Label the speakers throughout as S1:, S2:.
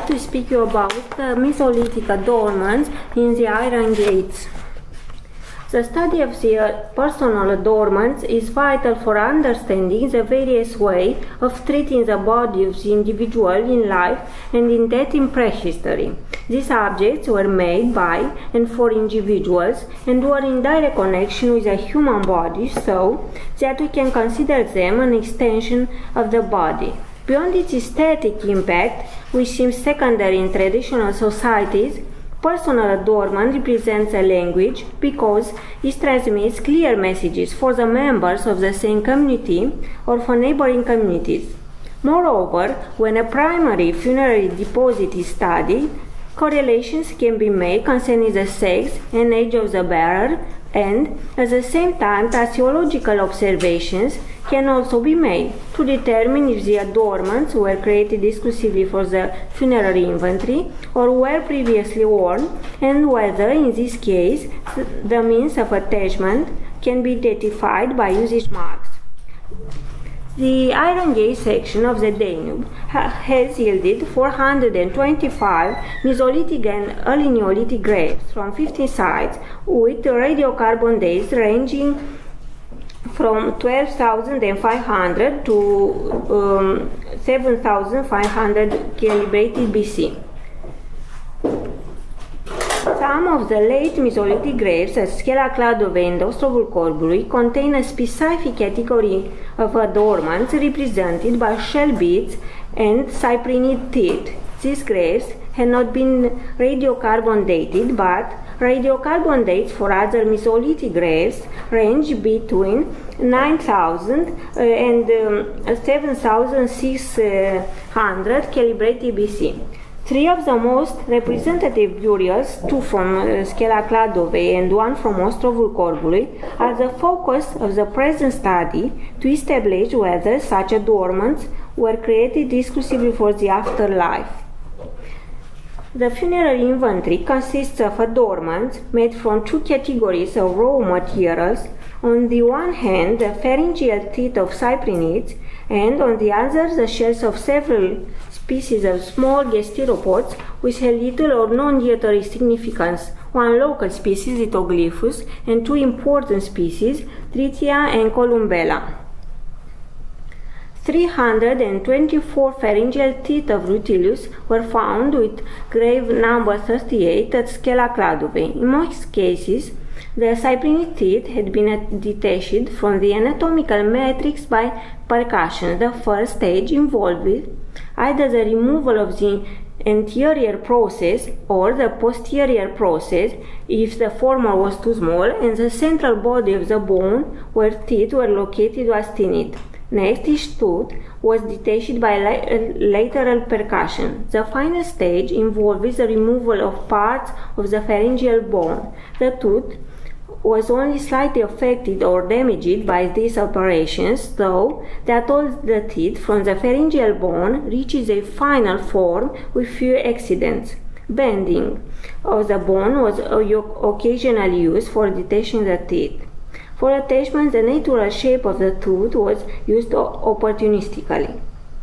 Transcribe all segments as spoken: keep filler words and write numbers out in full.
S1: like to speak you about the Mesolithic adornments in the Iron Gates. The study of the personal adornments is vital for understanding the various ways of treating the body of the individual in life and in death in prehistory. These objects were made by and for individuals and were in direct connection with the human body, so that we can consider them an extension of the body. Beyond its aesthetic impact, which seems secondary in traditional societies, personal adornment represents a language because it transmits clear messages for the members of the same community or for neighboring communities. Moreover, when a primary funerary deposit is studied, correlations can be made concerning the sex and age of the bearer, and at the same time theological observations can also be made to determine if the adornments were created exclusively for the funerary inventory or were previously worn, and whether in this case the means of attachment can be identified by usage marks. The Iron Gate section of the Danube has yielded four hundred twenty-five Mesolithic and early Neolithic graves from fifteen sites with radiocarbon dates ranging from twelve thousand five hundred to um, seven thousand five hundred calibrated B C. Some of the late Mesolithic graves at Schela Cladovei and Ostrovul Corbului contain a specific category of adornments represented by shell beads and cyprinid teeth. These graves had not been radiocarbon dated, but radiocarbon dates for other Mesolithic graves range between nine thousand and um, seven thousand six hundred calibrated B C. Three of the most representative burials, two from uh, Schela Cladovei and one from Ostrovul Corbului, are the focus of the present study to establish whether such adornments were created exclusively for the afterlife. The funerary inventory consists of adornments made from two categories of raw materials. On the one hand, the pharyngeal teeth of cyprinids, and on the other, the shells of several species of small gasteropods which had little or no dietary significance, one local species, Litoglyphus, and two important species, Tritia and Columbella. three hundred twenty-four pharyngeal teeth of Rutilius were found with grave number thirty-eight at Schela Cladovei. In most cases, the cyprinid teeth had been detached from the anatomical matrix by percussion. The first stage involved either the removal of the anterior process or the posterior process if the former was too small, and the central body of the bone where teeth were located was thinned. Next, each tooth was detached by lateral percussion. The final stage involves the removal of parts of the pharyngeal bone. The tooth was only slightly affected or damaged by these operations, though that all the teeth from the pharyngeal bone reaches a final form with few accidents. Bending of the bone was occasionally used for detaching the teeth. For attachment, the natural shape of the tooth was used opportunistically.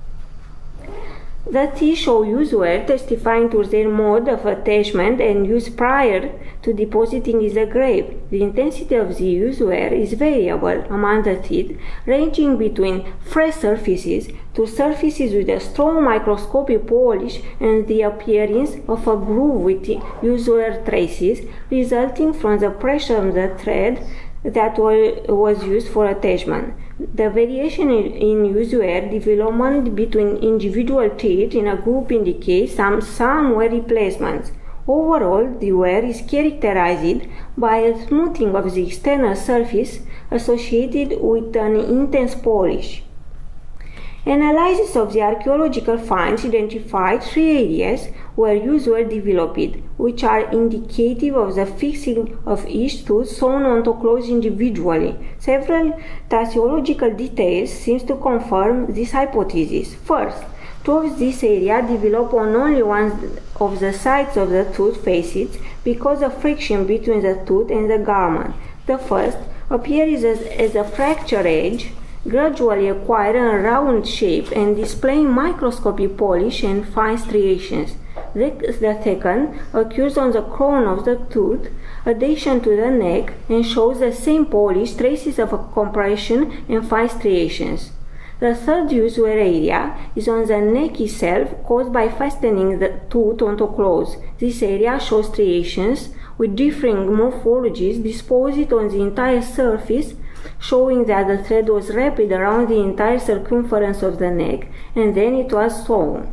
S1: The teeth show use were testifying to their mode of attachment and use prior to depositing in the grave. The intensity of the use wear is variable among the teeth, ranging between fresh surfaces to surfaces with a strong microscopic polish and the appearance of a groove with use wear traces, resulting from the pressure of the thread that was used for attachment. The variation in use wear development between individual teeth in a group indicates some, some wear replacements. Overall, the wear is characterized by a smoothing of the external surface associated with an intense polish. Analysis of the archaeological finds identified three areas where use were developed, which are indicative of the fixing of each tooth sewn onto clothes individually. Several theological details seem to confirm this hypothesis. First, two of these areas develop on only one of the sides of the tooth facets because of friction between the tooth and the garment. The first appears as, as a fracture edge, gradually acquiring a round shape and displaying microscopic polish and fine striations. The, the second occurs on the crown of the tooth, adjacent to the neck, and shows the same polish, traces of compression, and fine striations. The third usual area is on the neck itself, caused by fastening the tooth onto clothes. This area shows striations with differing morphologies disposed on the entire surface, showing that the thread was wrapped around the entire circumference of the neck, and then it was sewn.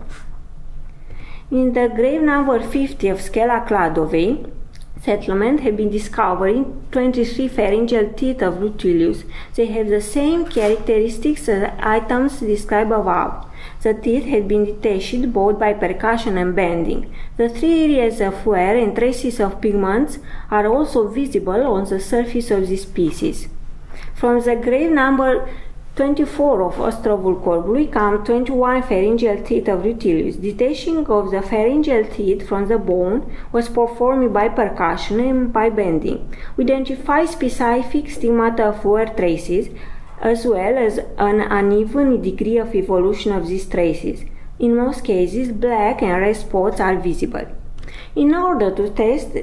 S1: In the grave number fifty of Skela Kladovei settlement have been discovered twenty-three pharyngeal teeth of Rutilius. They have the same characteristics as items described above. The teeth had been detached both by percussion and bending. The three areas of wear and traces of pigments are also visible on the surface of these pieces. From the grave number twenty-four of Ostrovul come twenty-one pharyngeal teeth of Rutilius. Detaching of the pharyngeal teeth from the bone was performed by percussion and by bending. We identify specific stigmata of wear traces, as well as an uneven degree of evolution of these traces. In most cases, black and red spots are visible. In order to test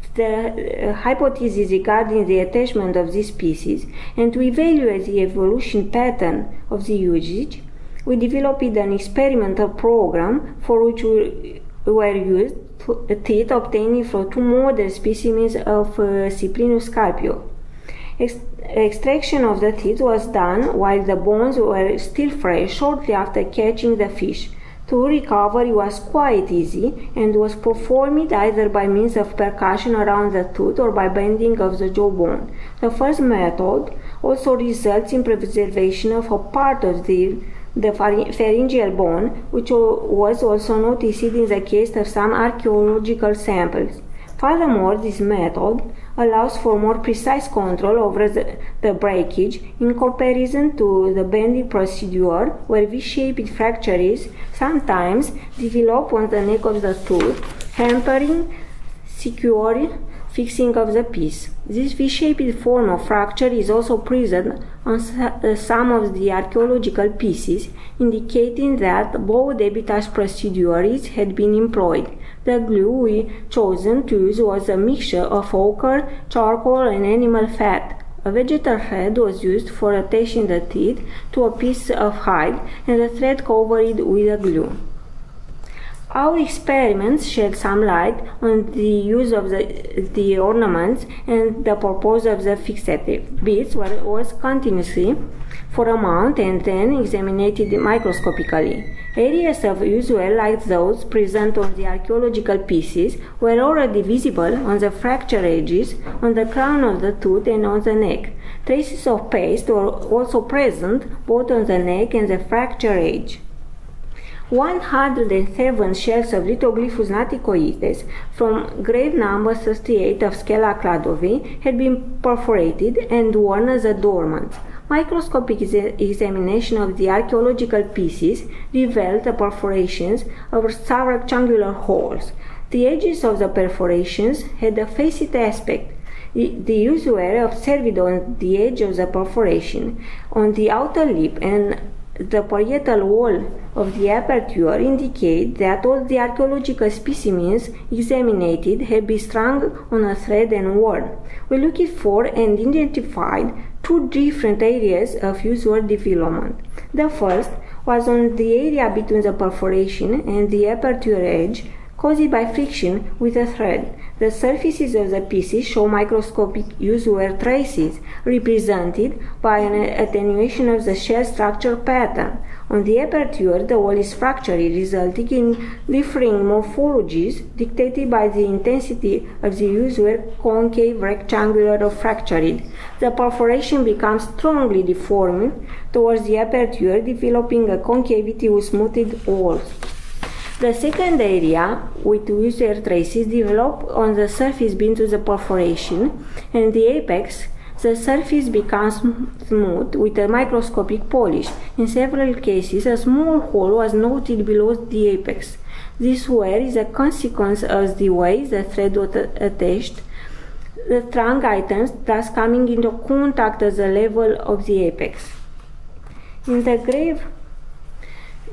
S1: the hypothesis regarding the attachment of these pieces and to evaluate the evolution pattern of the usage, we developed an experimental program for which we were used teeth obtained from two model specimens of uh, Cyprinus carpio. Ex extraction of the teeth was done while the bones were still fresh shortly after catching the fish. Tool recovery was quite easy and was performed either by means of percussion around the tooth or by bending of the jawbone. The first method also results in preservation of a part of the, the pharyngeal bone, which was also noticed in the case of some archaeological samples. Furthermore, this method allows for more precise control over the, the breakage in comparison to the bending procedure, where V-shaped fractures sometimes develop on the neck of the tooth, hampering secure fixing of the piece. This V-shaped form of fracture is also present on some of the archaeological pieces, indicating that both debitage procedures had been employed. The glue we chosen to use was a mixture of ochre, charcoal, and animal fat. A vegetal thread was used for attaching the teeth to a piece of hide, and the thread covered with a glue. Our experiments shed some light on the use of the, the ornaments and the purpose of the fixative. Beads were was continuously for a month and then examined microscopically. Areas of use were like those present on the archaeological pieces were already visible on the fracture edges, on the crown of the tooth, and on the neck. Traces of paste were also present both on the neck and the fracture edge. one hundred seven shells of Lithoglyphus naticoides from grave number thirty-eight of Skela Kladovei had been perforated and worn as adornments. Microscopic examination of the archaeological pieces revealed the perforations over several rectangular holes. The edges of the perforations had a facet aspect. The use were observed on the edge of the perforation, on the outer lip, and the parietal wall of the aperture indicate that all the archaeological specimens examined had been strung on a thread and worn. We looked for and identified two different areas of usual development. The first was on the area between the perforation and the aperture edge, caused by friction with a thread. The surfaces of the pieces show microscopic usual traces, represented by an attenuation of the shell structure pattern. On the aperture, the wall is fractured, resulting in differing morphologies dictated by the intensity of the usual concave rectangular or fractured. The perforation becomes strongly deformed towards the aperture, developing a concavity with smoothed walls. The second area with usual traces develop on the surface beneath the perforation, and the apex, the surface becomes smooth with a microscopic polish. In several cases, a small hole was noted below the apex. This wear is a consequence of the way the thread was attached, the trunk items thus coming into contact at the level of the apex. In the grave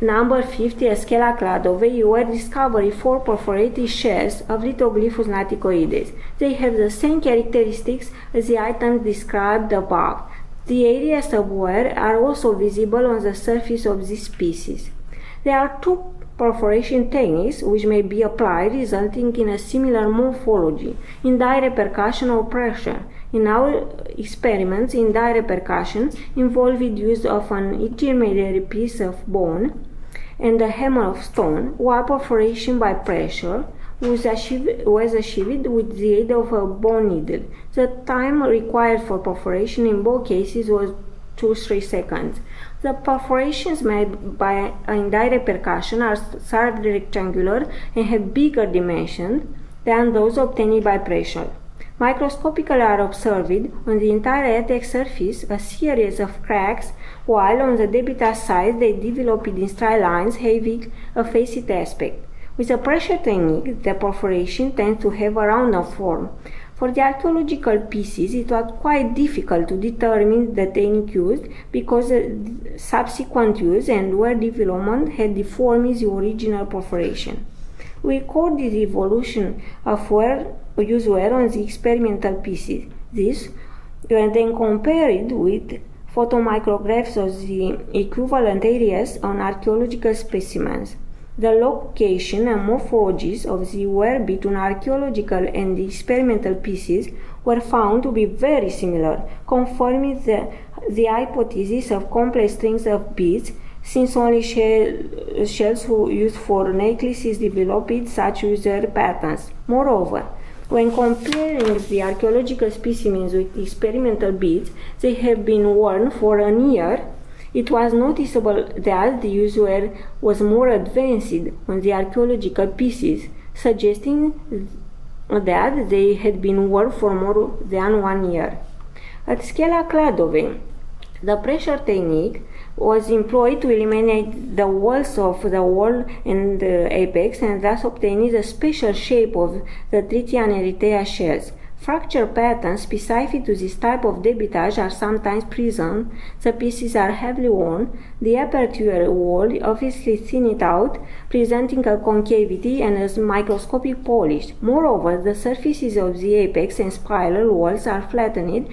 S1: number fifty, Eschela cladovei, were discovered four perforated shells of Lithoglyphus naticoides. They have the same characteristics as the items described above. The areas of wear are also visible on the surface of this species. There are two perforation techniques which may be applied, resulting in a similar morphology: indirect percussion or pressure. In our experiments, indirect percussion involved the use of an intermediary piece of bone and a hammer of stone, while perforation by pressure was achieved, was achieved with the aid of a bone needle. The time required for perforation in both cases was two to three seconds. The perforations made by indirect percussion are sub-rectangular and have bigger dimensions than those obtained by pressure. Microscopically are observed on the entire attack surface a series of cracks, while on the debitas side they developed in straight lines having a facet aspect. With the pressure technique, the perforation tends to have a rounded form. For the archaeological pieces, it was quite difficult to determine the technique used because the subsequent use and wear development had deformed the original perforation. We record the evolution of wear, use wear on the experimental pieces. This, when then compared with photomicrographs of the equivalent areas on archaeological specimens. The location and morphologies of the wear between archaeological and the experimental pieces were found to be very similar, confirming the, the hypothesis of complex strings of beads, since only shell, shells used for necklaces developed such user patterns. Moreover, when comparing the archaeological specimens with experimental beads, they have been worn for a year. It was noticeable that the use wear was more advanced on the archaeological pieces, suggesting that they had been worn for more than one year. At Eschela cladovei, the pressure technique was employed to eliminate the walls of the wall and the apex, and thus obtain the special shape of the Tritian Erythea shells. Fracture patterns specific to this type of debitage are sometimes present. The pieces are heavily worn. The aperture wall obviously thinned out, presenting a concavity and is microscopic polished. Moreover, the surfaces of the apex and spiral walls are flattened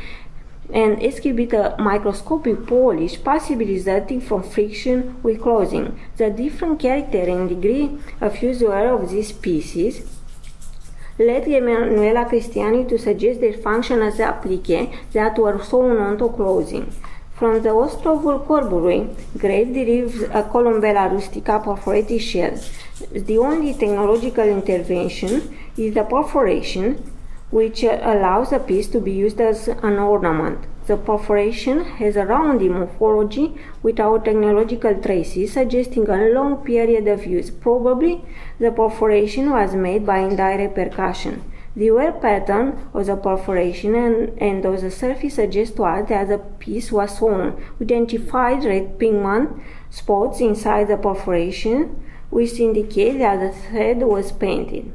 S1: and exhibit a microscopic polish, possibly resulting from friction with clothing. The different character and degree of use wear of these pieces led Emanuela Cristiani to suggest their function as applique that were sewn onto clothing. From the Ostrovul Corburui grave derives a Columbella rustica perforated shell. The only technological intervention is the perforation, which allows a piece to be used as an ornament. The perforation has a rounded morphology without technological traces, suggesting a long period of use. Probably the perforation was made by indirect percussion. The wear pattern of the perforation and, and of the surface suggests to us that the piece was sewn. We identified red pigment spots inside the perforation, which indicate that the thread was painted.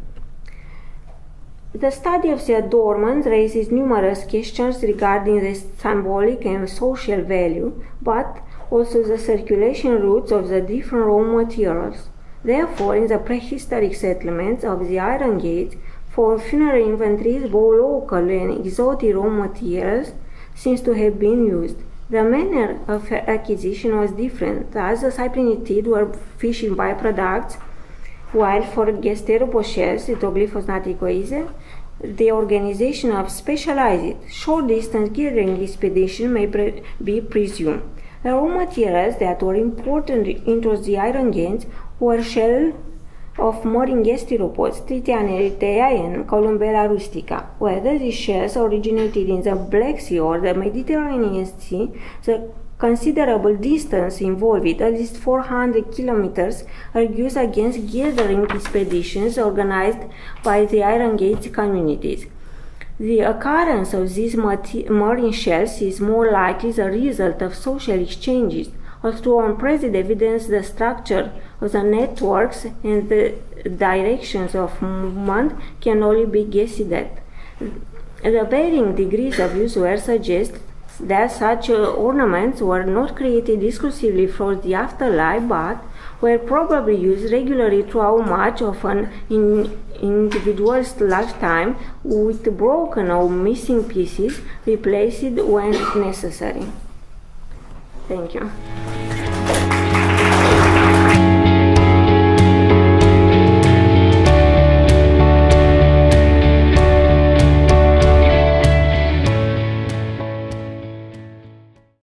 S1: The study of the adornments raises numerous questions regarding the symbolic and social value, but also the circulation routes of the different raw materials. Therefore, in the prehistoric settlements of the Iron Gates, for funerary inventories, both local and exotic raw materials seems to have been used. The manner of acquisition was different, as the cyprinitids were fishing byproducts, while for gasteropod shells, Lithoglyphus naticoides, the organization of specialized short-distance gathering expedition may pre be presumed. The raw materials that were imported into the Iron Gates were shells of marine gasteropods, Tritian Erythea and Columbella rustica. Whether these shells originated in the Black Sea or the Mediterranean Sea, the considerable distance involved, at least four hundred kilometers, argues against gathering expeditions organized by the Iron Gates communities. The occurrence of these marine shells is more likely the result of social exchanges, although on present evidence the structure of the networks and the directions of movement can only be guessed at. The varying degrees of use wear suggest that such uh, ornaments were not created exclusively for the afterlife, but were probably used regularly throughout much of an in individual's lifetime, with broken or missing pieces replaced when necessary. Thank you.